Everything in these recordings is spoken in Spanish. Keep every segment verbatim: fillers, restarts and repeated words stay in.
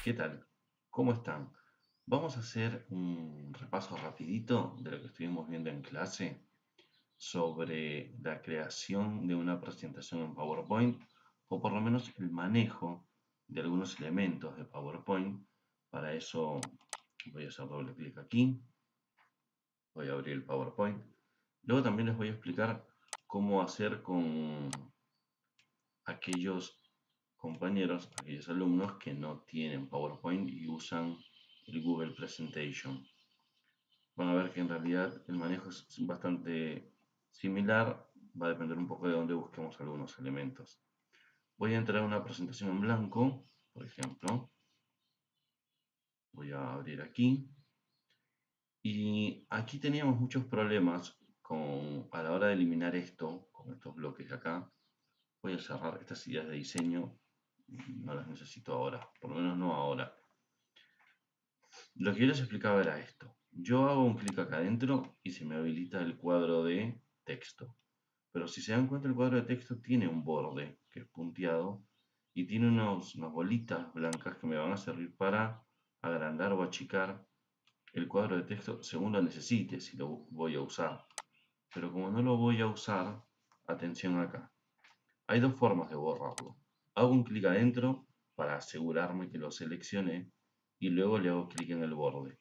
¿Qué tal? ¿Cómo están? Vamos a hacer un repaso rapidito de lo que estuvimos viendo en clase sobre la creación de una presentación en PowerPoint o por lo menos el manejo de algunos elementos de PowerPoint. Para eso voy a hacer doble clic aquí, voy a abrir el PowerPoint. Luego también les voy a explicar cómo hacer con aquellos compañeros, aquellos alumnos que no tienen PowerPoint y usan el Google Presentation. Van a ver que en realidad el manejo es bastante similar, va a depender un poco de dónde busquemos algunos elementos. Voy a entrar a una presentación en blanco, por ejemplo. Voy a abrir aquí. Y aquí teníamos muchos problemas con, a la hora de eliminar esto, con estos bloques de acá. Voy a cerrar estas ideas de diseño, no las necesito ahora, por lo menos no ahora. Lo que yo les explicaba era esto. Yo hago un clic acá adentro y se me habilita el cuadro de texto. Pero si se dan cuenta, el cuadro de texto tiene un borde que es punteado y tiene unos, unas bolitas blancas que me van a servir para agrandar o achicar el cuadro de texto según lo necesite, si lo voy a usar. Pero como no lo voy a usar, atención acá. Hay dos formas de borrarlo. Hago un clic adentro para asegurarme que lo seleccioné y luego le hago clic en el borde.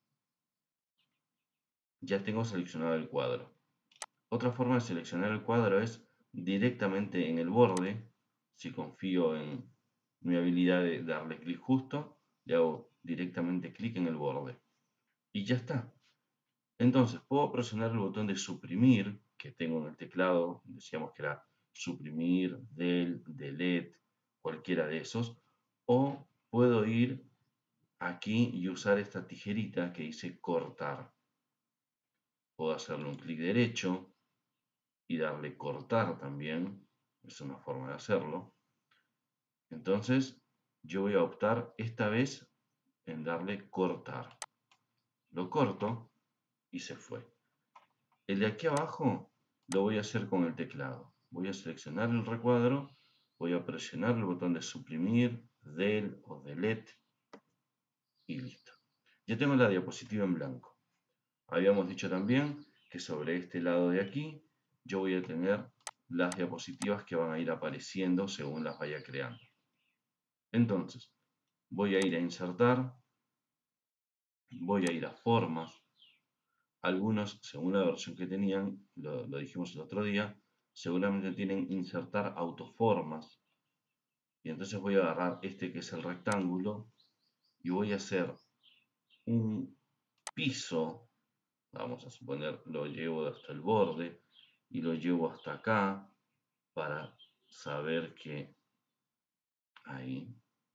Ya tengo seleccionado el cuadro. Otra forma de seleccionar el cuadro es directamente en el borde. Si confío en mi habilidad de darle clic justo, le hago directamente clic en el borde. Y ya está. Entonces puedo presionar el botón de suprimir que tengo en el teclado. Decíamos que era suprimir, del, delete, cualquiera de esos. O puedo ir aquí y usar esta tijerita que dice cortar. Puedo hacerle un clic derecho y darle cortar también. Es una forma de hacerlo. Entonces yo voy a optar esta vez en darle cortar. Lo corto y se fue. El de aquí abajo lo voy a hacer con el teclado. Voy a seleccionar el recuadro, voy a presionar el botón de suprimir, del o delete y listo. Ya tengo la diapositiva en blanco. Habíamos dicho también que sobre este lado de aquí yo voy a tener las diapositivas que van a ir apareciendo según las vaya creando. Entonces, voy a ir a insertar, voy a ir a formas. Algunos, según la versión que tenían, lo, lo dijimos el otro día, seguramente tienen insertar autoformas. Y entonces voy a agarrar este que es el rectángulo y voy a hacer un piso. Vamos a suponer, lo llevo hasta el borde y lo llevo hasta acá para saber que ahí,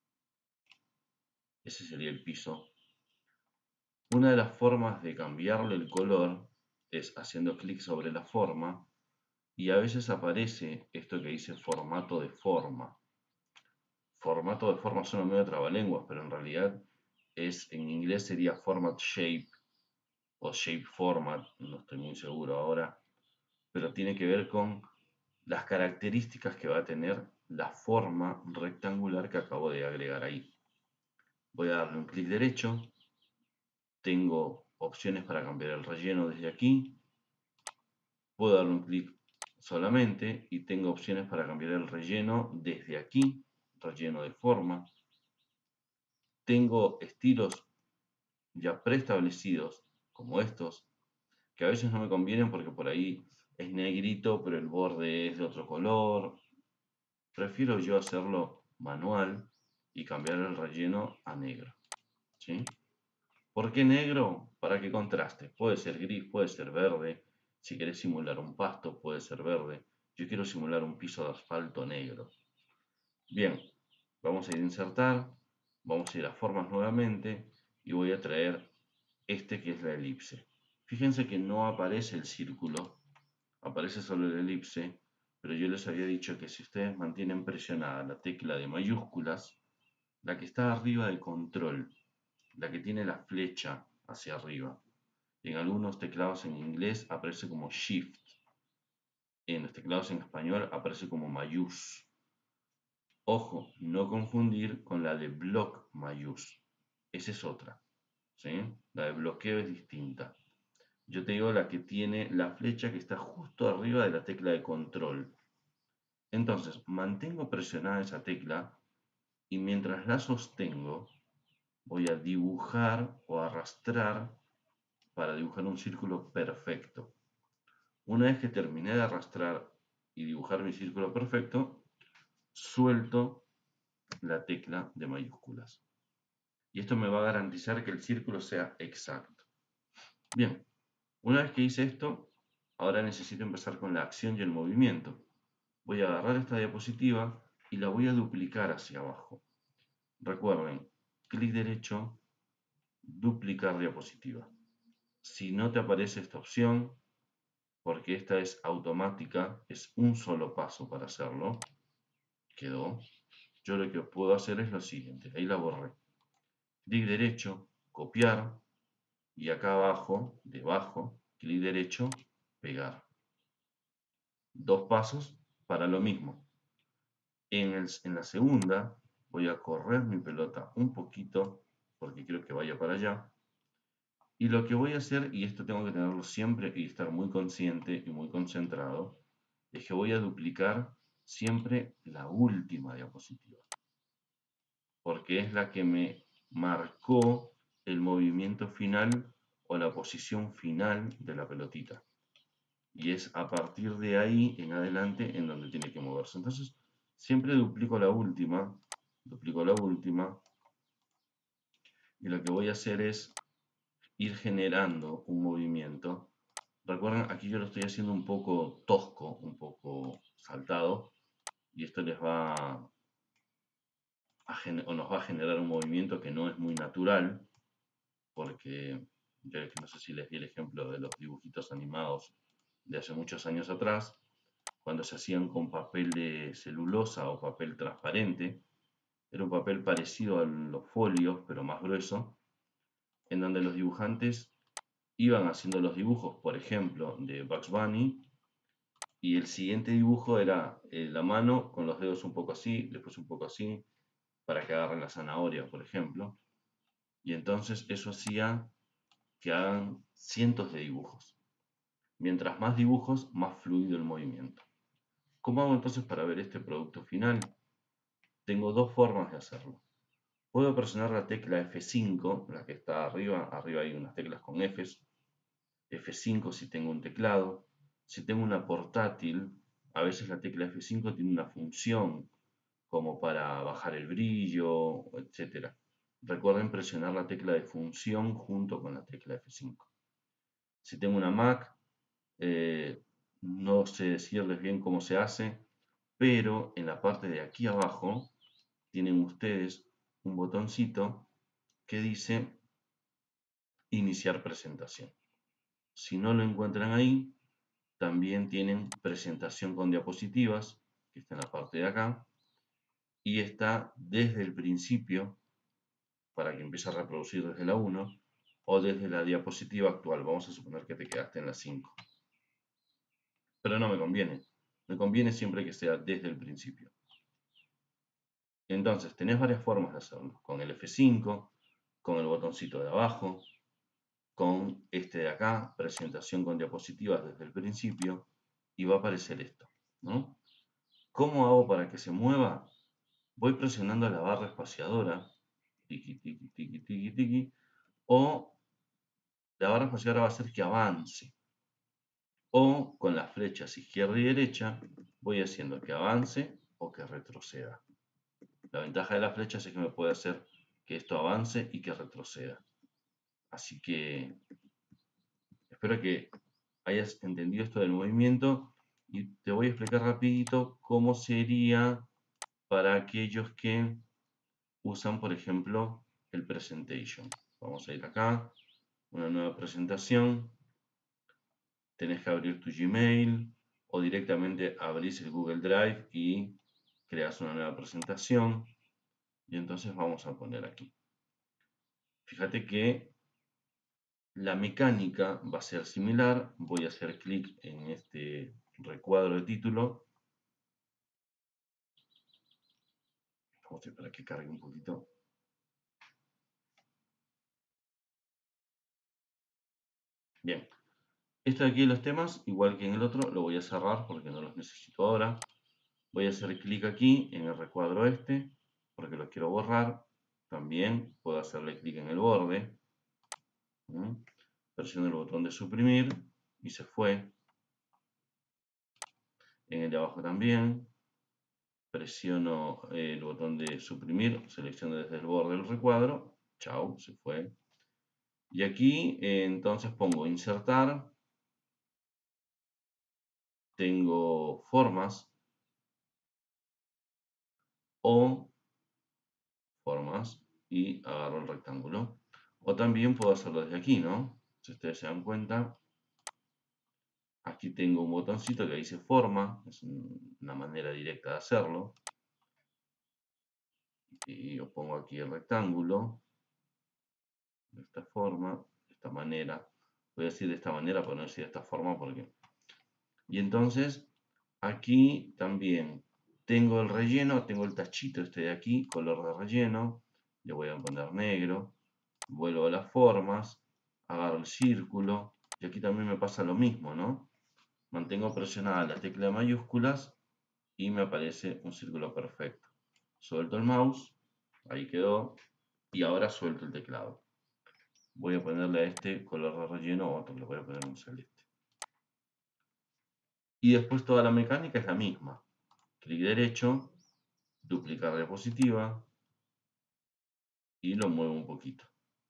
ese sería el piso. Una de las formas de cambiarle el color es haciendo clic sobre la forma y a veces aparece esto que dice formato de forma. Formato de forma suena medio trabalenguas, pero en realidad es, en inglés sería format shape o shape format, no estoy muy seguro ahora, pero tiene que ver con las características que va a tener la forma rectangular que acabo de agregar ahí. Voy a darle un clic derecho, tengo opciones para cambiar el relleno desde aquí, puedo darle un clic solamente y tengo opciones para cambiar el relleno desde aquí, relleno de forma. Tengo estilos ya preestablecidos como estos, que a veces no me convienen porque por ahí es negrito pero el borde es de otro color. Prefiero yo hacerlo manual y cambiar el relleno a negro, ¿sí? ¿Por qué negro? Para que contraste. Puede ser gris, puede ser verde. Si querés simular un pasto, puede ser verde. Yo quiero simular un piso de asfalto negro. Bien, vamos a ir a insertar. Vamos a ir a formas nuevamente. Y voy a traer este que es la elipse. Fíjense que no aparece el círculo. Aparece solo la elipse. Pero yo les había dicho que si ustedes mantienen presionada la tecla de mayúsculas, la que está arriba de control, la que tiene la flecha hacia arriba. En algunos teclados en inglés aparece como Shift. En los teclados en español aparece como mayús. Ojo, no confundir con la de block mayús. Esa es otra, ¿sí? La de bloqueo es distinta. Yo te digo la que tiene la flecha que está justo arriba de la tecla de control. Entonces, mantengo presionada esa tecla y mientras la sostengo, voy a dibujar o arrastrar para dibujar un círculo perfecto. Una vez que terminé de arrastrar y dibujar mi círculo perfecto, suelto la tecla de mayúsculas. Y esto me va a garantizar que el círculo sea exacto. Bien, una vez que hice esto, ahora necesito empezar con la acción y el movimiento. Voy a agarrar esta diapositiva y la voy a duplicar hacia abajo. Recuerden, clic derecho, duplicar diapositiva. Si no te aparece esta opción, porque esta es automática, es un solo paso para hacerlo, quedó. Yo lo que puedo hacer es lo siguiente, ahí la borré. Clic derecho, copiar, y acá abajo, debajo, clic derecho, pegar. Dos pasos para lo mismo. En, el, en la segunda voy a correr mi pelota un poquito, porque quiero que vaya para allá. Y lo que voy a hacer, y esto tengo que tenerlo siempre y estar muy consciente y muy concentrado, es que voy a duplicar siempre la última diapositiva, porque es la que me marcó el movimiento final o la posición final de la pelotita. Y es a partir de ahí en adelante en donde tiene que moverse. Entonces, siempre duplico la última, duplico la última, y lo que voy a hacer es ir generando un movimiento. Recuerden, aquí yo lo estoy haciendo un poco tosco, un poco saltado, y esto les va a, o nos va a generar un movimiento que no es muy natural, porque yo no sé si les di el ejemplo de los dibujitos animados de hace muchos años atrás, cuando se hacían con papel de celulosa o papel transparente. Era un papel parecido a los folios, pero más grueso, en donde los dibujantes iban haciendo los dibujos, por ejemplo, de Bugs Bunny, y el siguiente dibujo era eh, la mano con los dedos un poco así, después un poco así, para que agarren la zanahoria, por ejemplo. Y entonces eso hacía que hagan cientos de dibujos. Mientras más dibujos, más fluido el movimiento. ¿Cómo hago entonces para ver este producto final? Tengo dos formas de hacerlo. Puedo presionar la tecla F cinco, la que está arriba, arriba hay unas teclas con Fs, F cinco si tengo un teclado. Si tengo una portátil, a veces la tecla F cinco tiene una función como para bajar el brillo, etcétera. Recuerden presionar la tecla de función junto con la tecla F cinco. Si tengo una Mac, eh, no sé decirles bien cómo se hace, pero en la parte de aquí abajo tienen ustedes un botoncito que dice iniciar presentación. Si no lo encuentran ahí, también tienen presentación con diapositivas, que está en la parte de acá, y está desde el principio, para que empiece a reproducir desde la uno, o desde la diapositiva actual. Vamos a suponer que te quedaste en la cinco. Pero no me conviene. Me conviene siempre que sea desde el principio. Entonces, tenés varias formas de hacerlo. Con el F cinco, con el botoncito de abajo, con este de acá, presentación con diapositivas desde el principio, y va a aparecer esto, ¿no? ¿Cómo hago para que se mueva? Voy presionando la barra espaciadora, tiki, tiki, tiki, tiki, tiki, o la barra espaciadora va a hacer que avance. O con las flechas izquierda y derecha, voy haciendo que avance o que retroceda. La ventaja de las flechas es que me puede hacer que esto avance y que retroceda. Así que espero que hayas entendido esto del movimiento y te voy a explicar rapidito cómo sería para aquellos que usan, por ejemplo, el presentation. Vamos a ir acá, una nueva presentación. Tenés que abrir tu Gmail o directamente abrís el Google Drive y creas una nueva presentación. Y entonces vamos a poner aquí. Fíjate que la mecánica va a ser similar. Voy a hacer clic en este recuadro de título. Vamos a esperar que cargue un poquito. Bien. Esto de aquí de los temas, igual que en el otro, lo voy a cerrar porque no los necesito ahora. Voy a hacer clic aquí en el recuadro este, porque lo quiero borrar. También puedo hacerle clic en el borde. ¿Mm? Presiono el botón de suprimir y se fue. En el de abajo también. Presiono el botón de suprimir, selecciono desde el borde del recuadro. Chao, se fue. Y aquí eh, entonces pongo insertar. Tengo formas o formas y agarro el rectángulo. O también puedo hacerlo desde aquí, ¿no? Si ustedes se dan cuenta, aquí tengo un botoncito que dice forma, es una manera directa de hacerlo. Y yo pongo aquí el rectángulo, de esta forma, de esta manera. Voy a decir de esta manera, pero no decir de esta forma porque... Y entonces, aquí también tengo el relleno, tengo el tachito este de aquí, color de relleno. Le voy a poner negro. Vuelvo a las formas, agarro el círculo, y aquí también me pasa lo mismo, ¿no? Mantengo presionada la tecla de mayúsculas y me aparece un círculo perfecto. Suelto el mouse, ahí quedó, y ahora suelto el teclado. Voy a ponerle a este color de relleno otro, le voy a poner un celeste. Y después toda la mecánica es la misma. Clic derecho, duplicar diapositiva, y lo muevo un poquito.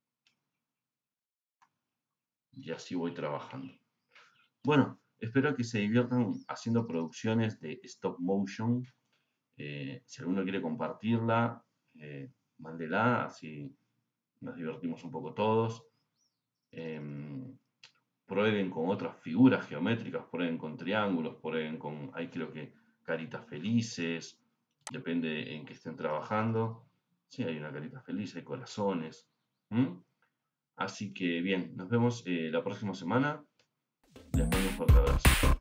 Y así voy trabajando. Bueno, espero que se diviertan haciendo producciones de stop motion. Eh, si alguno quiere compartirla, eh, mándela, así nos divertimos un poco todos. Eh, prueben con otras figuras geométricas, prueben con triángulos, prueben con, hay creo que caritas felices, depende en qué estén trabajando. Sí, hay una carita feliz, hay corazones. ¿Mm? Así que bien, nos vemos eh, la próxima semana. Les mando un fuerte abrazo.